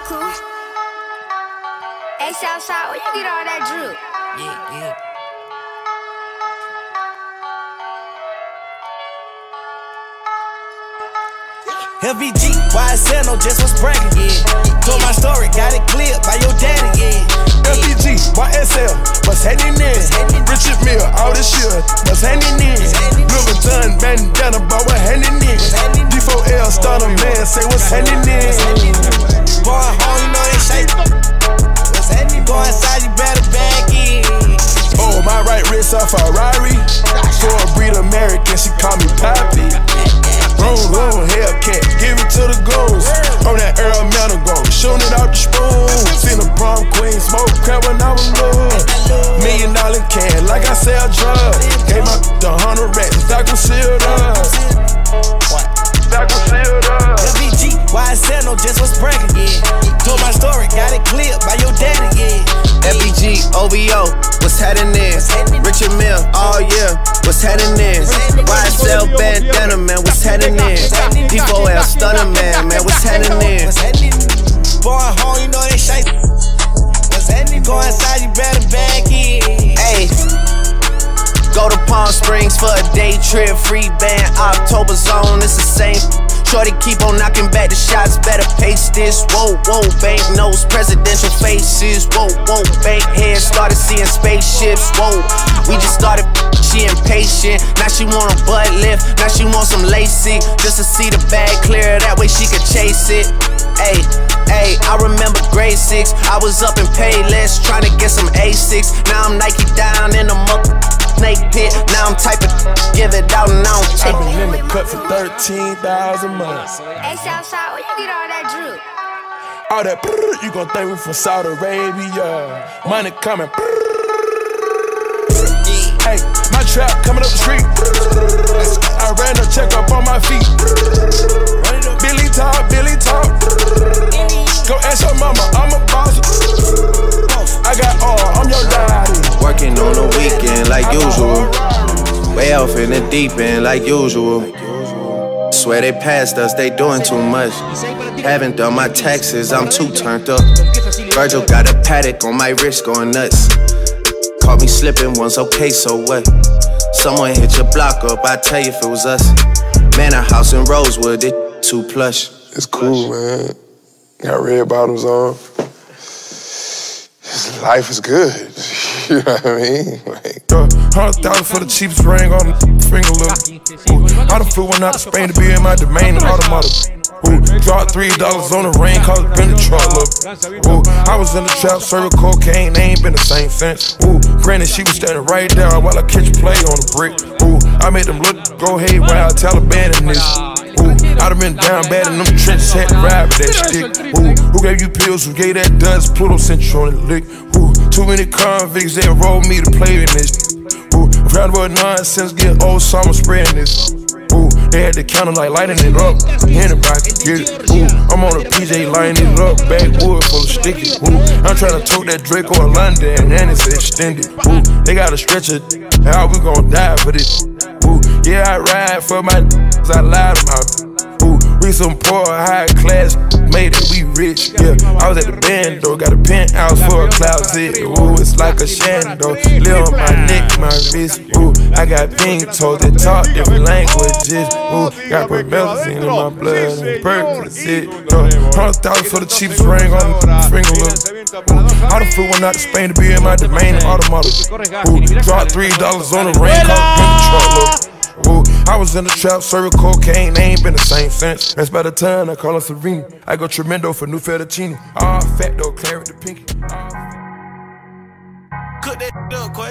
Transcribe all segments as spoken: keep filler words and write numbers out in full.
cool. Hey, Southside, where you get all that drip? Yeah, yeah. L B G, Y S L, no just was bragging, yeah. Told my story, got it clear by your daddy, yeah. L B G, Y S L, what's happening in? Richard Mill, all this shit, what's happening in? Louis Vuitton, bandana, but what's happening in? D four L, starter man, say what's happening in? Going home, you know they shake. What's happening? Go inside, you better back in. Oh, my right wrist a Ferrari. For a breed American, she call me Poppy. Room, room, Hellcat, give it to the goons. On that Earl Manor gold, shooting it out the spoon. Seen a prom queen, smoke crap when I was low. Million dollar can, like I sell drugs. Gave my the hundred racks, that was sealed up. That was sealed up. L B G, Y S L, no just was bragging, yeah. Told my story, got it clear by your daddy, yeah. L B G, O V O, what's happening? Richard Mill, all year, what's happening? Y S L bandana, man, what's happening? D four L stunner, man, man, what's happening? Going home, you know they shake. What's happening? Go inside, you better back in. Hey, go to Palm Springs for a day trip, free band, October zone, it's the same. Shorty keep on knocking back the shots, better pace this. Whoa, whoa, bank notes, presidential faces. Whoa, whoa, bank heads, started seeing spaceships. Whoa, we just started, she impatient. Now she want a butt lift, now she want some lacy. Just to see the bag clear, that way she could chase it. Ayy, ayy, I remember grade six, I was up in Payless, trying to get some A six. Now I'm Nike down in the muck snake pit. Now I'm typing, give it out and I don't take I it. been in the cut for thirteen thousand months. Hey, Southside, where you get all that drip? All that brrr, you gon' think we from Saudi Arabia. Money coming. Brrr. Hey, my trap coming up the street. I ran a check up on my feet. Billy talk, Billy talk. Go ask your mama, I'm a boss. I got all, I'm your daddy. Working on the weekend like usual. Way off in the deep end like usual. Swear they passed us, they doing too much. Haven't done my taxes, I'm too turned up. Virgil got a paddock on my wrist going nuts. Caught me slipping once, okay, so what? Someone hit your block up, I tell you if it was us. Man, a house in Rosewood, it too plush. It's cool, man. Got red bottoms on. Life is good. You know what I mean? Like, hundred thousand for the cheapest ring on the finger, look. Ooh, I done flew one out to Spain to be in my domain and automotive. Ooh, dropped three dollars on the ring, cause it been the truck, look. Ooh, I was in the trap, serving cocaine, they ain't been the same since. Ooh, granted, she was standing right there while I catch a play on the brick. Ooh, I made them look, go hey, while Taliban in this. Ooh, I done been down bad in them trenches, had to ride with that stick. Ooh, who gave you pills, who gave that dust, Pluto sent you on the lick. Ooh, too many convicts, they enrolled me to play in this. Ooh, round about nonsense, get old summer spreading this. Ooh, they had the counter like lighting it up, anybody can get it. Ooh, I'm on a P J lighting it up, backwood full of sticky. Ooh, I'm trying to tote that Draco in London and it's extended. Ooh, they got a stretcher, how we gon' die for this? Ooh, yeah, I ride for my cause I lied about it. Ooh, we some poor, high class, made it, we rich, yeah. I was at the band though, got a penthouse for a closet. Ooh, it's like a shando, live on my neck, my wrist. Ooh, I got pink toes that talk different languages. Ooh, got promethazine in my blood and Percocet. Hundred thousand for the cheapest ring on the finger, look. Ooh, I done flew one out to Spain to be in my domain and automotive. Ooh, dropped three dollars on the ring, cause it been the truck, look. Ooh, I was in the trap, serving cocaine, they ain't been the same since. That's by the time I call her Serena. I go tremendo for new fettuccine. Ah, fat though, clear with the pinky. Cook that up, Quay.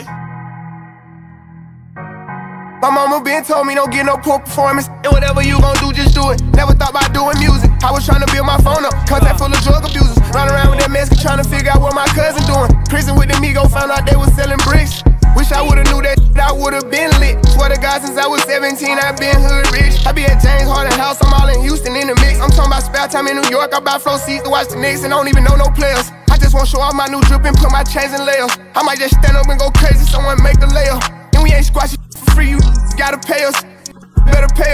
My mama been told me don't get no poor performance. And whatever you gon' do, just do it. Never thought about doing music. I was trying to build my phone up, contact full of drug abusers. Run around with that mask trying to figure out what my cousin doing. Prison with the Migo, found out they was selling bricks. Wish I would've knew that I would've been lit. Swear to God, since I was seventeen, I been hood rich. I be at James Harden House, I'm all in Houston in the mix. I'm talking about spare time in New York, I buy flow seats to watch the Knicks and don't even know no players. I just wanna show off my new drip and put my chains in layers. I might just stand up and go crazy, someone make the layup. And we ain't squashing for free, you gotta pay us. Better pay us.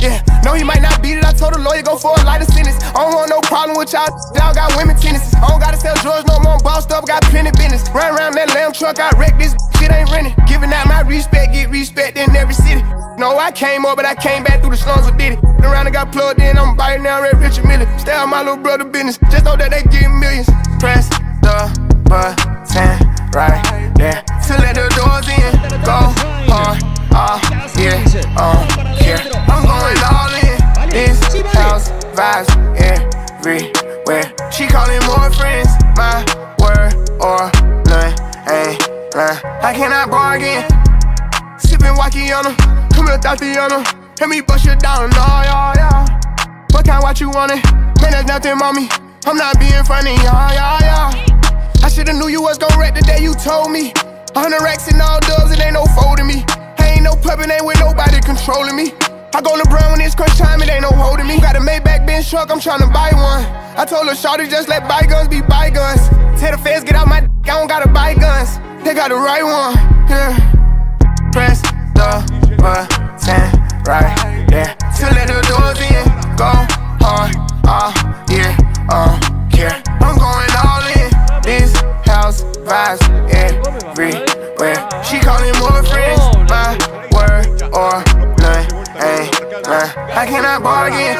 Yeah, no, he might not beat it. I told the lawyer go for a lighter sentence. I don't want no problem with y'all. Y'all got women tendencies. I don't gotta sell drugs no more. I'm bossed up, got plenty business. Run around that lamb truck, I wreck this shit ain't renting. Giving out my respect, get respect in every city. No, I came up, but I came back through the slums and did it. Around and got plugged in, I'm biting down Red Richard Miller. Stay on my little brother business. Just know that they getting millions. Press the button right there to let the doors in. Go hard, uh, yeah, um, yeah. I'm going all in. This house vibes everywhere. She calling more friends, my word or none, ain't lying. I cannot bargain. Sippin' Wakiana, come here, Tatiana. Let me bust you down, nah, yeah, yeah. What kind, what you want it? Man, there's nothing, mommy. I'm not being funny, yeah, yeah, yeah. I shoulda knew you was gon' wreck the day you told me. A hundred racks and all dubs, it ain't no folding me. I ain't no puppet, ain't with nobody controlling me. I go LeBron when it's crunch time, it ain't no holding me. Got a Maybach Benz truck, I'm tryna buy one. I told her, shawty, just let bygones be bygones. Tell the feds, get out my d, I don't gotta buy guns. They got the right one, yeah. Press the button right there to let the doors in. Go hard, uh, yeah, um, yeah. I'm going all in. This house vibes everywhere. She calling more friends, my word or none, ain't lying. I cannot bargain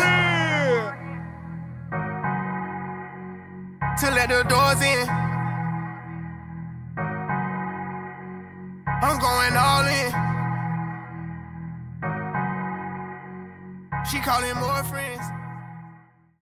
to let the doors in. I'm going all in. She calling more friends.